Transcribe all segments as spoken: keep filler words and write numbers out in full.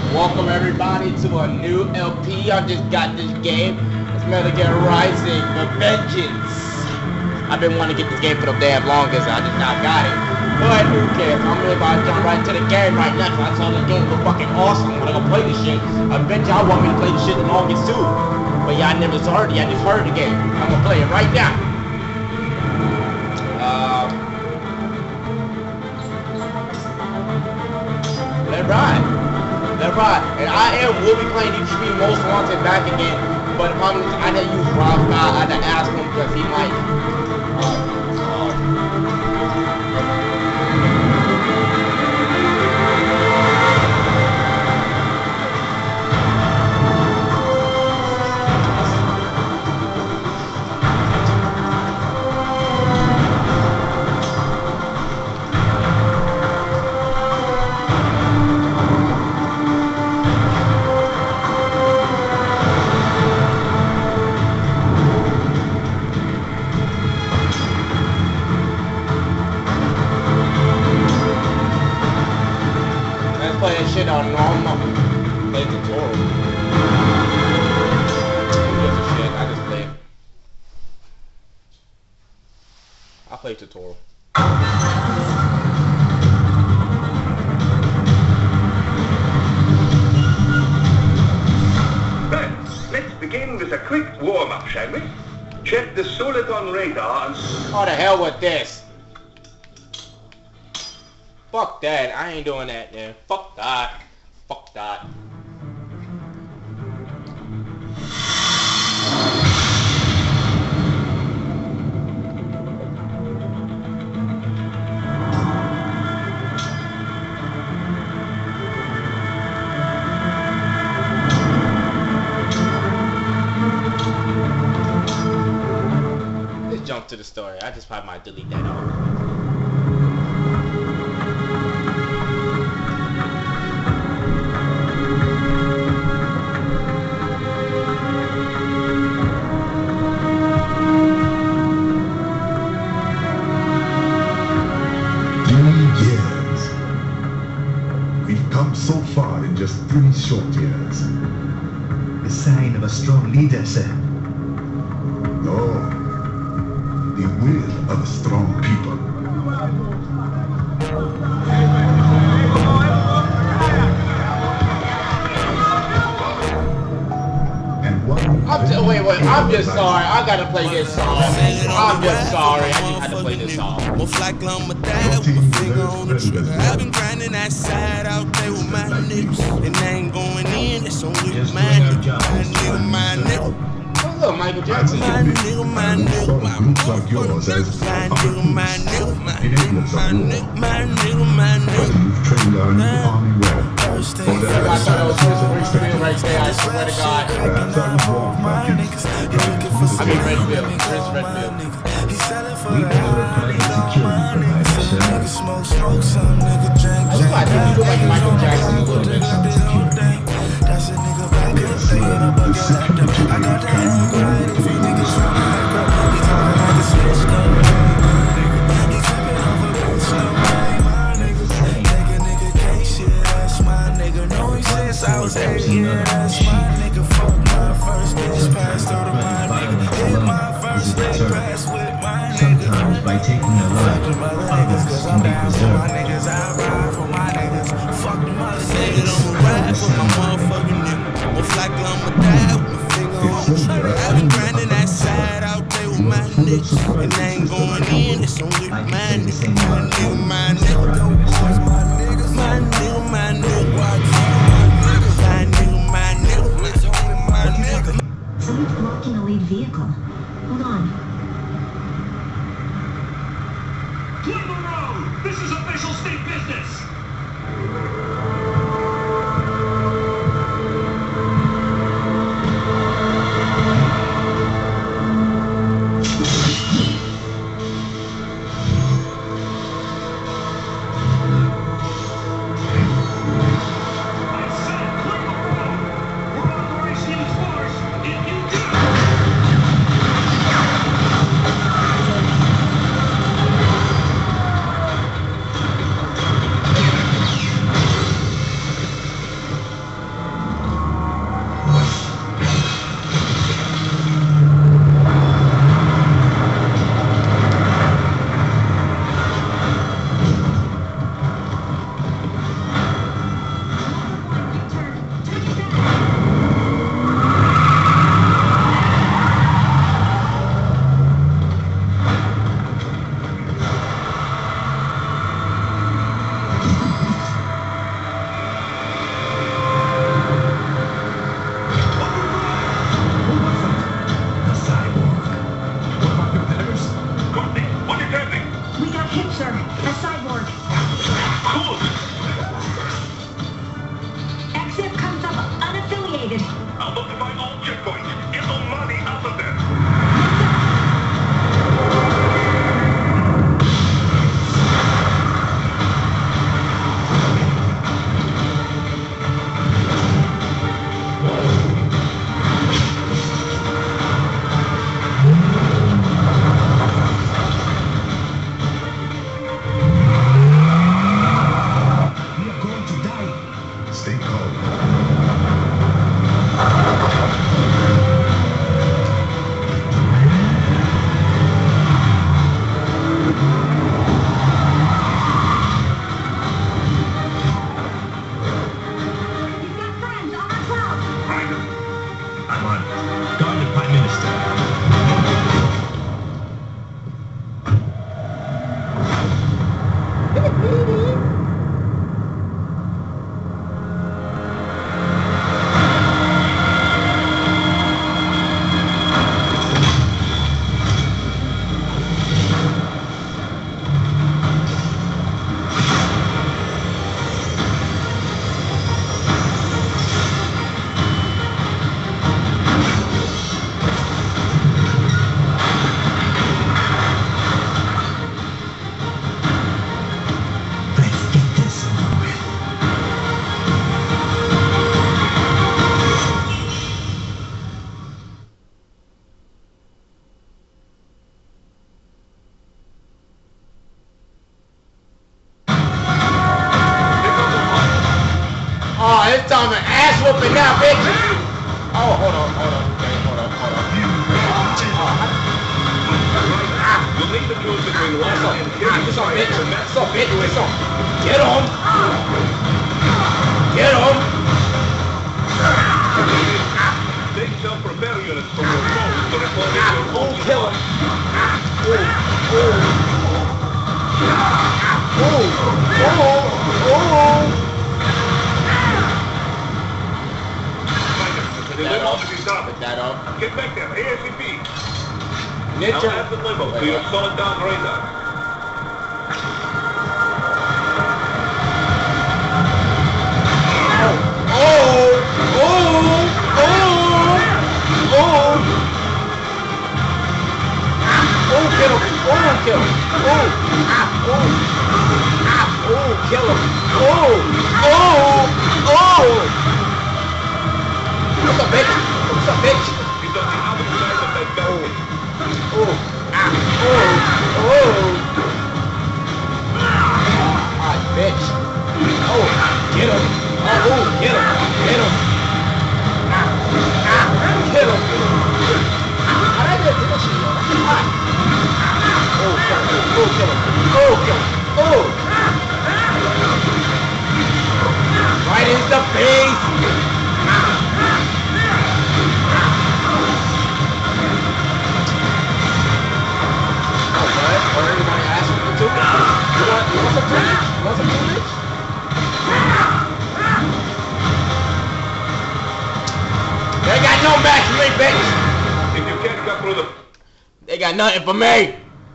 Welcome everybody to a new L P. I just got this game. It's Metal Gear Rising, Revengeance. I've been wanting to get this game for the damn longest. I just not got it. But who cares? I'm really about to jump right to the game right now. I saw this game was fucking awesome. I'm gonna go play this shit. I bet y'all want me to play this shit the longest too. But y'all never heard it. Y'all just heard the game. I'm gonna play it right now. Uh, let's ride. Let's ride. And I am will be playing these three most wanted back again. But the problem is I didn't use Rob. I had to ask him because he might. Uh, uh, play that shit on normal. Play tutorial. Who gives a shit? I just play it. I play tutorial. Right, let's begin with a quick warm-up, shall we? Check the Soliton radar and... Oh, the hell with this. Fuck that. I ain't doing that, man. Fuck that. Fuck that. Let's jump to the story. I just probably might delete that off. So far in just three short years. A sign of a strong leader, sir. No. The will of a strong people. And one I'm just, wait, wait, I'm just sorry. I gotta play this song. I'm just sorry. I just had to play this song. I've been grinding that side out there with my niggas. And I ain't going in, it's only with my nigga. My nigga, my nigga. Oh, look, Michael Jackson. My nigga, my nigga, my nigga. My nigga, my nigga, my nigga. My nigga, my nigga. You've trained our new army well. I thought it was supposed to reach the middle right there. I swear to God. Perhaps I was wrong about you. I mean, Redfield. Chris Redfield. We better apply the security provider, sir. I look like you look like Michael Jackson a little bit. Yes, well, the security I got the hang going to the I was eight years, my nigga fucked my first bitch, passed through the my nigga, hit my first leg, passed with my nigga. Sometimes by taking a lot, others can be preserved. My niggas, I ride for my niggas, fuck the motherfuckers. I'ma ride for my motherfucking nigga. Most likely I'ma die with my finger on the trigger. I've been grinding that side out there with my niggas. And I ain't going in, it's only with my nigga. My nigga, my nigga. My nigga, my nigga, my nigga. Someone's blocking a lead vehicle. Hold on. Clear the road! This is official state business! Thank you. I'll notify all checkpoints. Get the money out of there. Oh, it's time for ass whooping now, bitch. Oh, hold on, hold on, okay, hold on, hold on. You'll need to choose between left and Ah, this on, bitch. This on, bitch. This on. Get him. Get him. Take self-repair units from your phones to report Ah, your oh, kill him. Oh, oh. Oh, oh, oh. The limo to be stopped. Put that up. Get back there, ASAP. Ninja. I'll add the limo to your solid down radar. Oh, oh, oh, oh. Oh, kill him. Oh, kill him. Oh, ah, oh, ah, oh, kill him. Oh, oh, oh. What's up, bitch? What's up, bitch? He's on the other side of that balcony. Oh, ah, oh, oh. Ah, bitch. Oh, get him. Oh, oh, get him. Get him. Ah, ah, get him. Ah, I didn't do that shit, yo. That's hot. Oh, kill him. Oh, kill him. Oh, kill him. Oh. Right in the face. Or you want to ask for two? You want, you want some footage? You want some footage? They got no match for me, bitch! If you can't cut through the... They got nothing for me!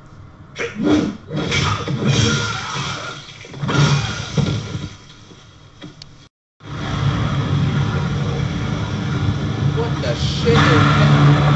What the shit is that?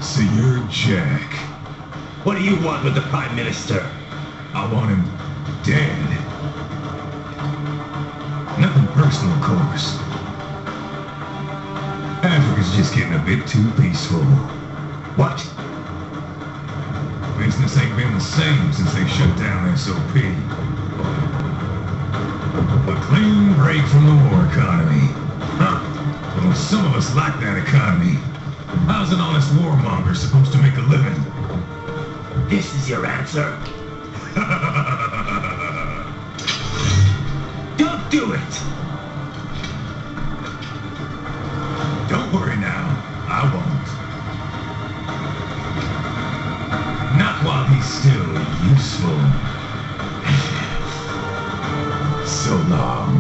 So you're Jack. What do you want with the Prime Minister? I want him dead. Nothing personal, of course. Africa's just getting a bit too peaceful. What? Business ain't been the same since they shut down S O P. A clean break from the war economy. Huh? Well, some of us like that economy. How's an honest warmonger supposed to make a living? This is your answer? Don't do it! Don't worry now. I won't. Not while he's still useful. So long.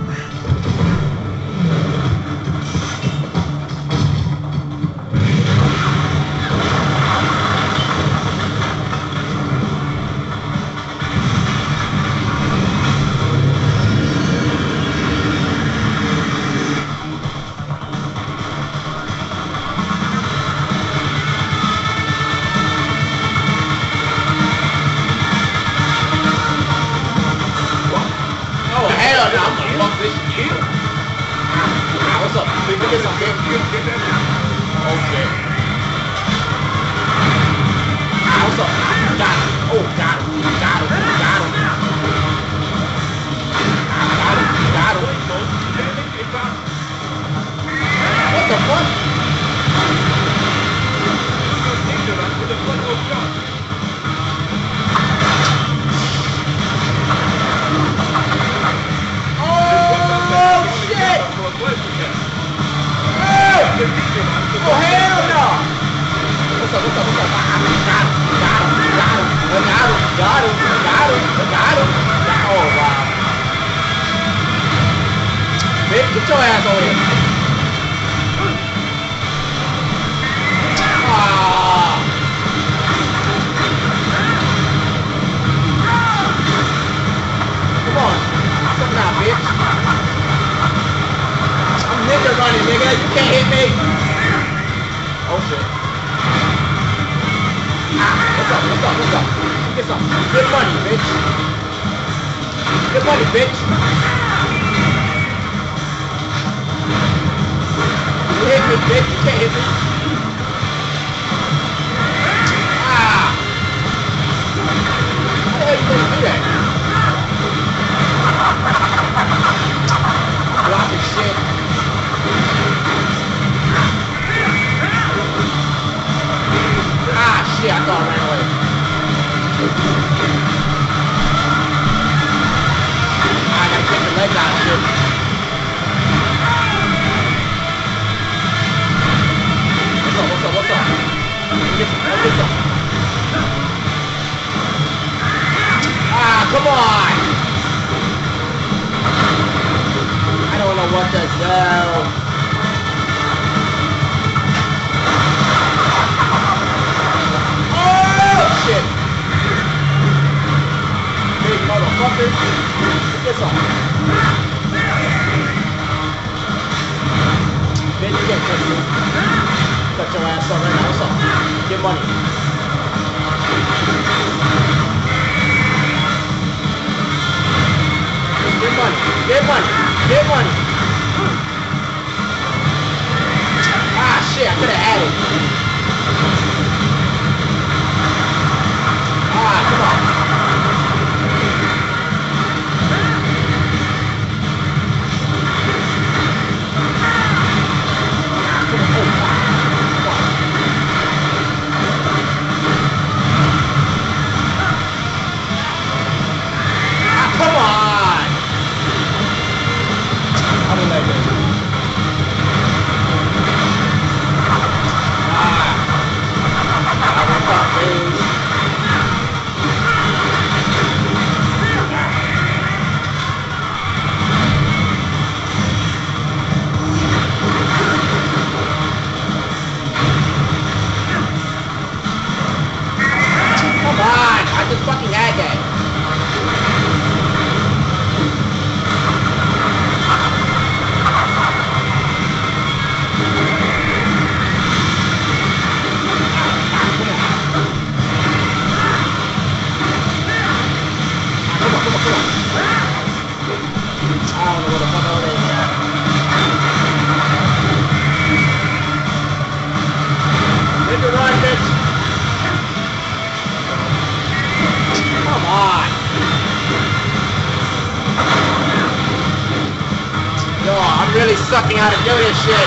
sucking how to do this shit.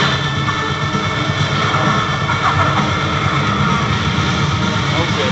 Oh shit.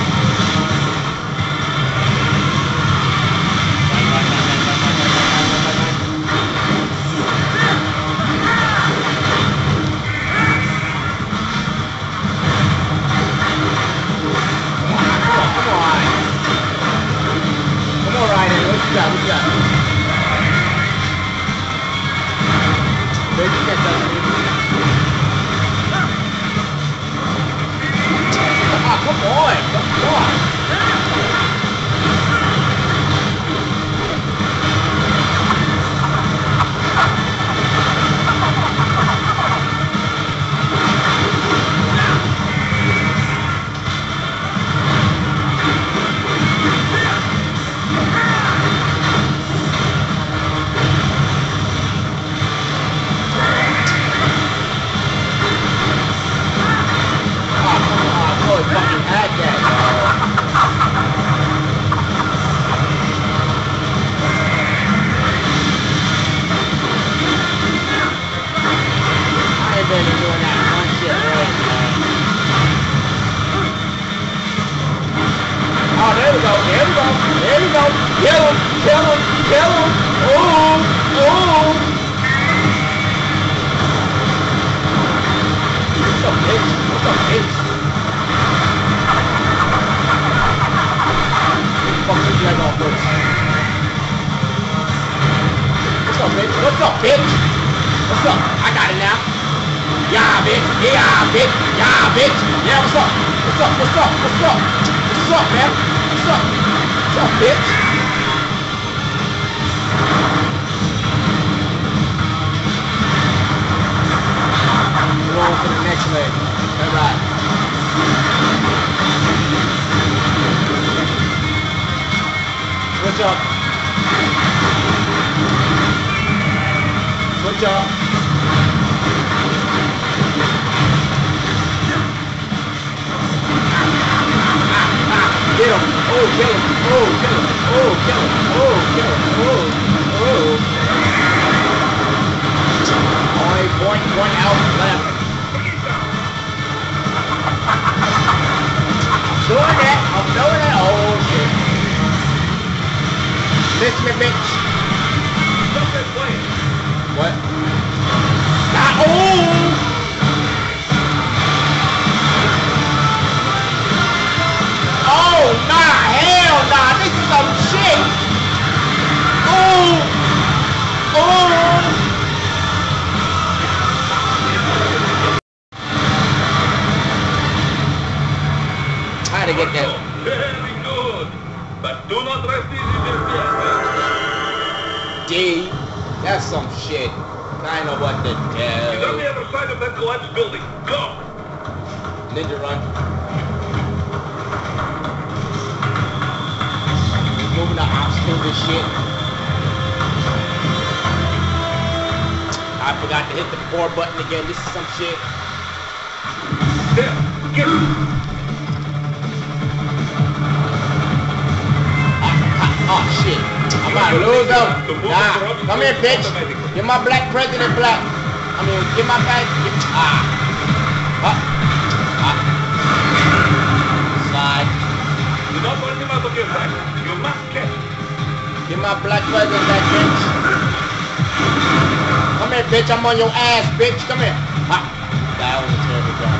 I'm on your ass, bitch. Come here. Ha. That was a terrible job.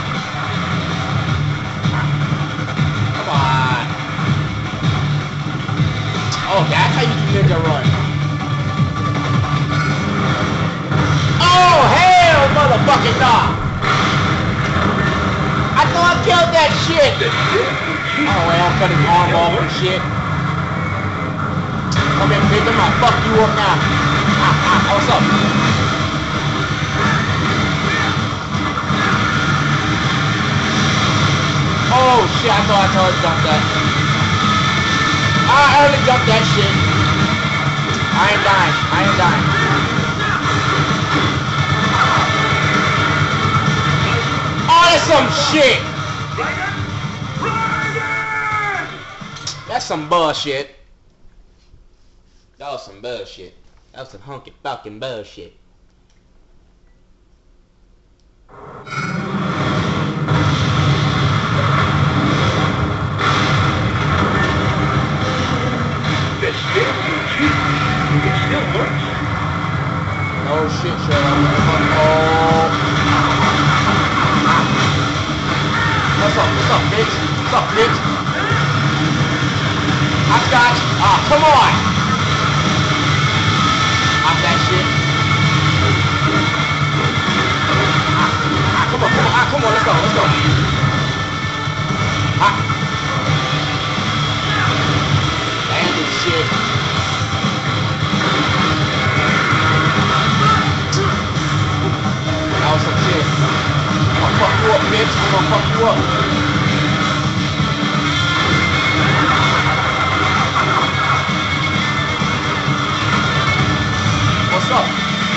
Come on. Oh, that's how you do ninja run. Oh, hell, motherfucking dog. I thought I killed that shit. Oh, well, I'm cutting his arm off and shit. Come here, bitch. I'm gonna fuck you up now. Ah, ah, what's up? Oh shit, I thought I told you jump that. I early jumped that shit. I ain't dying. I ain't dying. Oh, that's some shit. That's some bullshit. That was some bullshit. That was some hunky fucking bullshit. This still it still works. Oh shit, Sherlock. Oh. What's up? What's up, bitch? What's up, bitch? I got you. Ah, come on. Pop that shit. Ah, ah, come on, come on, ah, come on. Let's go, let's go. Ah. Bandit shit. That was some shit. I'm gonna fuck you up, bitch. I'm gonna fuck you up. What's up?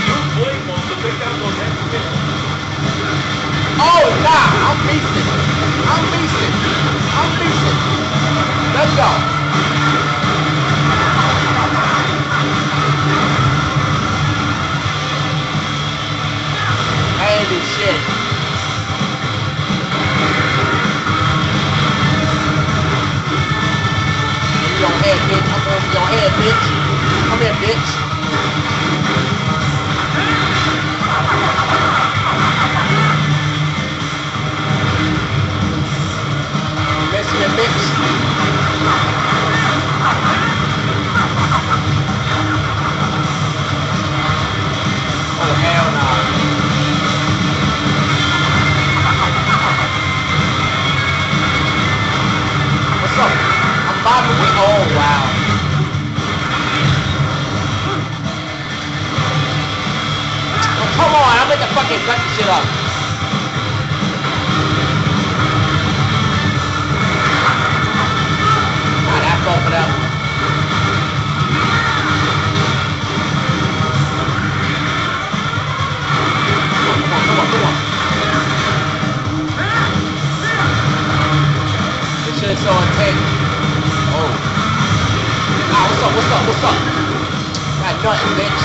Oh, nah, I'm beasting. I'm beasting. I'm beasting. Let's go. I ain't do shit. Give me your head, bitch. I'm over your head, bitch. Come here, bitch. Listen, bitch. Oh, hell no. What's up? I'm bobbing with. Oh, wow. Oh, come on. I'm gonna fucking cut this shit up. Go for that one. Come on, come on, come on. This shit is so intense. Oh. Ah, what's up, what's up, what's up? Got nothing, bitch.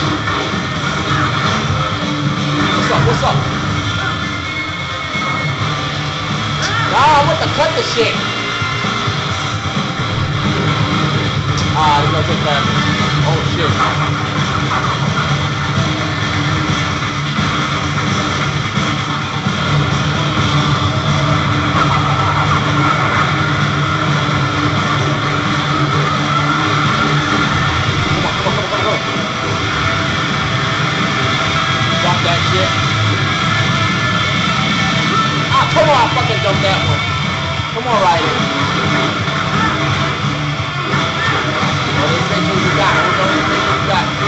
What's up, what's up? Nah, I want to cut the shit. Ah, he's gonna take that. Oh shit. Come on, come on, come on, come on. Drop that shit. Ah, come on, I fucking dumped that one. Come on, Ryder. You got it. Hold on, you got it.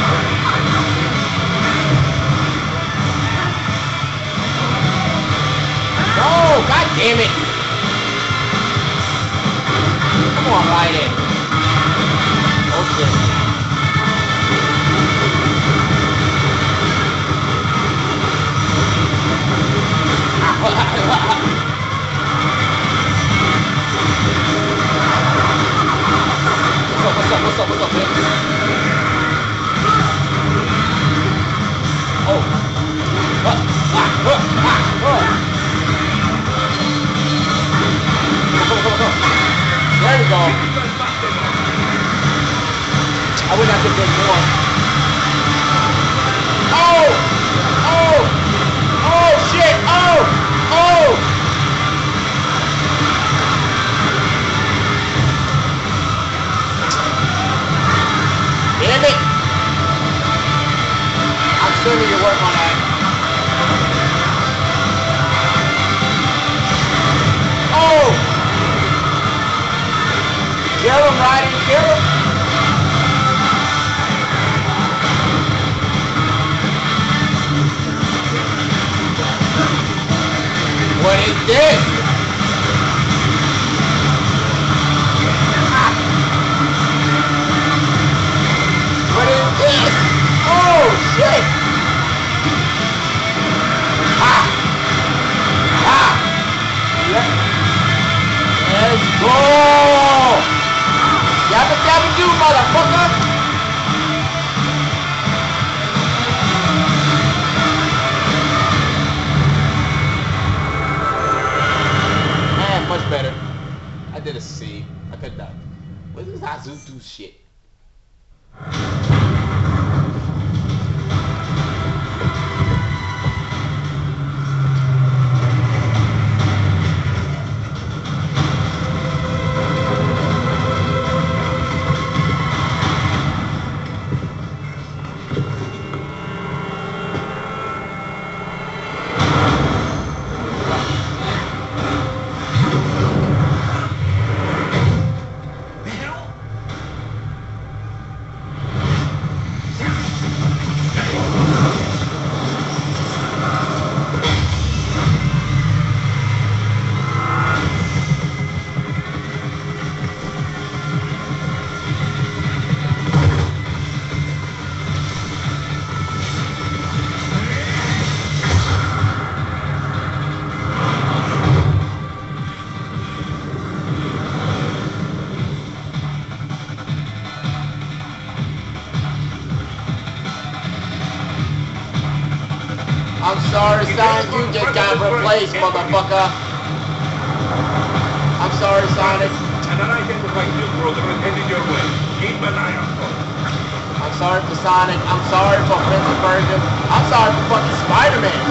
No, god damn it. Come on, ride it. Oh shit. What's up, what's up, what's up, what's up, bitch? Oh. Uh, ah, uh, ah, uh. Come on, come on, come on. There we go. I wish I could get more. Oh! Oh! Oh, shit! Oh! Oh! Damn it! I'm still need to work on that. Oh! Kill him, Ryder, kill him! What is this? What is this? Oh, shit! Ha! Ha! Let, let's go! Yabba dabba do, motherfucker! Let's see. I could have. What is that Zutu shit? I'm sorry, Sonic, you just got replaced, motherfucker. I'm sorry, Sonic. And an identified new program headed your way. Keep an eye out for it. I'm sorry for Sonic. I'm sorry for Prince of Persia. I'm sorry for fucking Spider-Man.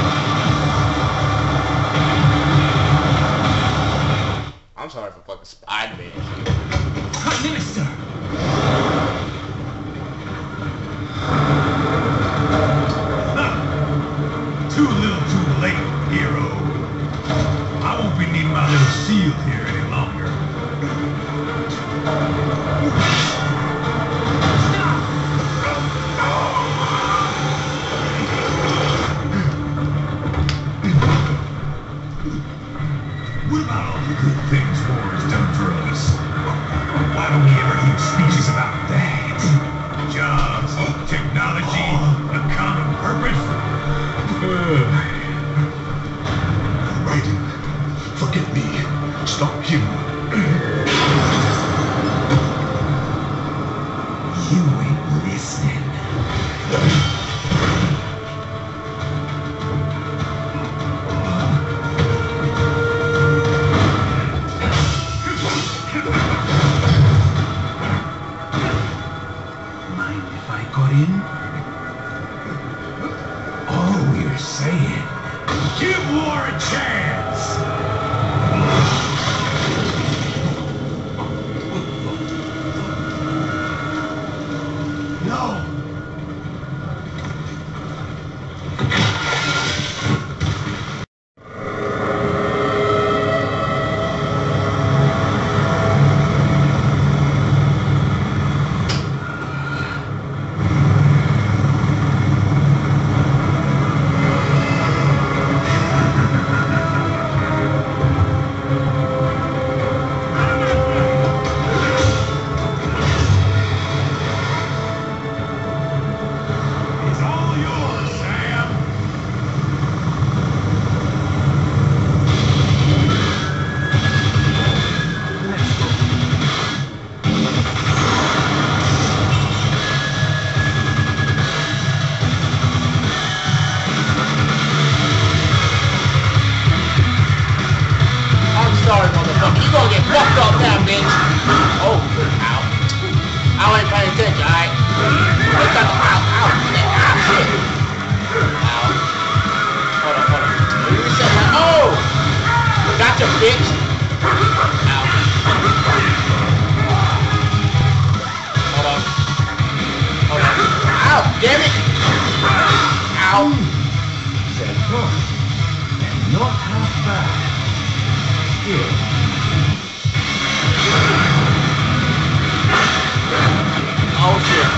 I'm sorry for fucking Spider-Man. Prime Minister! Too little too late, hero. I won't be needing my little shield here any longer. What about all the good things war has done for us? Why don't we ever hear speeches about that? Jobs, technology, a common purpose? Raiden, forget me. Stop him. You ain't listening. Mind if I got in? All we're saying, Give war a chance! no! It's all yours, Sam! I'm sorry, motherfucker. You gonna get fucked up now, bitch. Oh, ow. I ain't paying attention, alright? Let's got the ow, ow, shit, ow, shit. Ow. Hold on, hold on. Let me reset my. Oh! Gotcha, bitch. Ow. Hold on. Hold on. Ow, damn it. Ow. Said fun, and not half bad. Here. Oh, shit.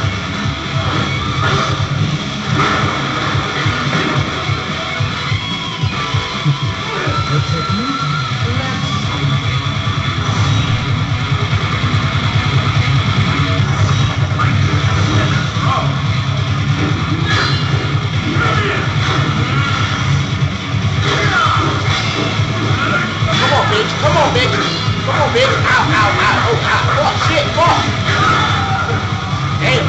Protect me? Come on, bitch. Come on, bitch. Come on, bitch. Ow, ow, ow. Oh, ow. Fuck, shit, fuck. Damn.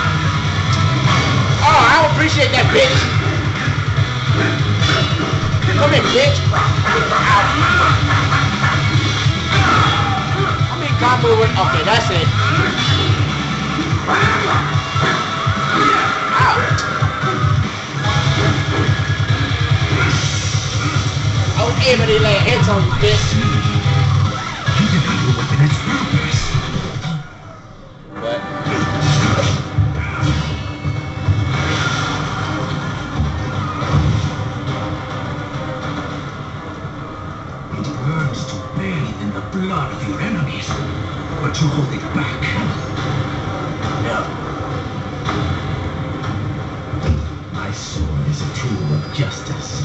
Oh, I don't appreciate that, bitch. Come here, bitch. Ow. Stop moving. Okay, that's it. Ouch. I was able to lay hits on you, bitch. You deny your weapon its purpose. What? It burns to bathe in the blood of your enemies, but you hold it back. No. My sword is a tool of justice.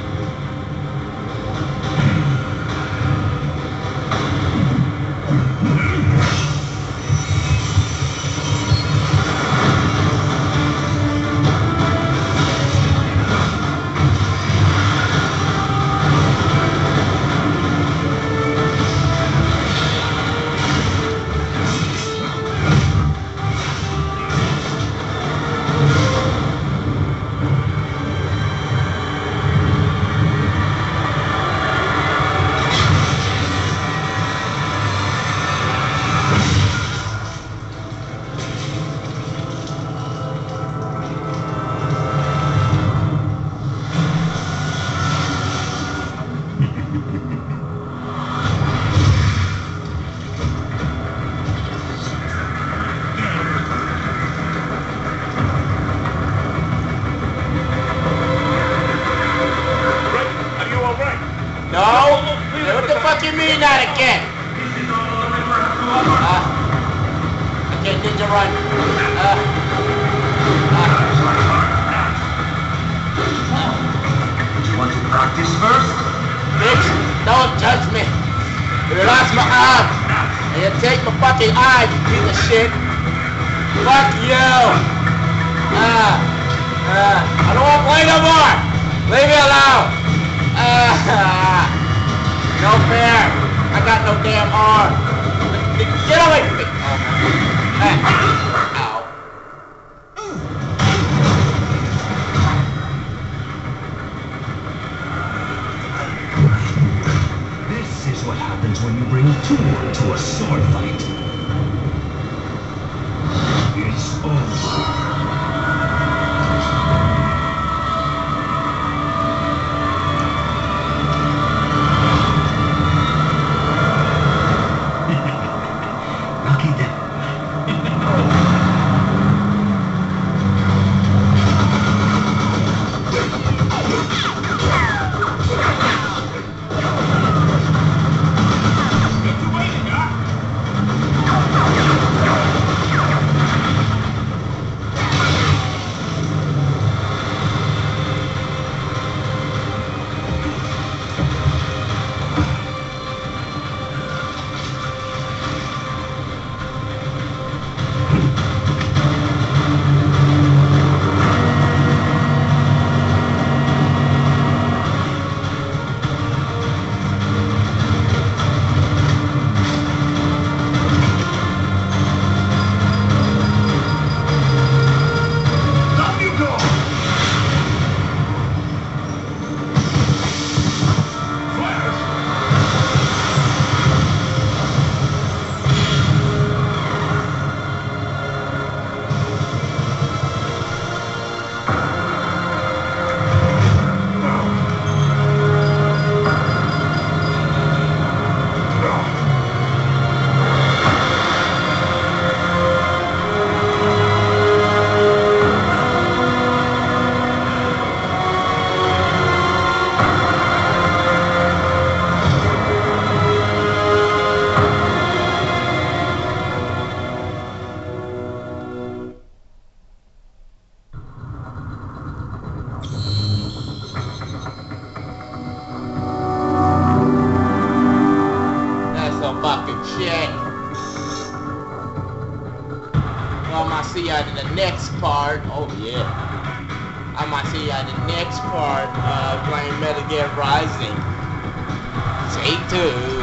No? What the fuck you mean not again? Uh, I can't ninja run. Uh, uh. Do you want to practice first? Bitch, don't judge me. You lost my arm. And you take my fucking eye, you piece of shit. Fuck you. Uh, uh, I don't want to play no more. Leave me alone. Uh, no fair. I got no damn arm. Get away from me. Oh, uh, ow. This is what happens when you bring two to a sword fight. It's over. see y'all in the next part. Oh yeah. I might see y'all in the next part of playing Metal Gear Rising. Stay tuned.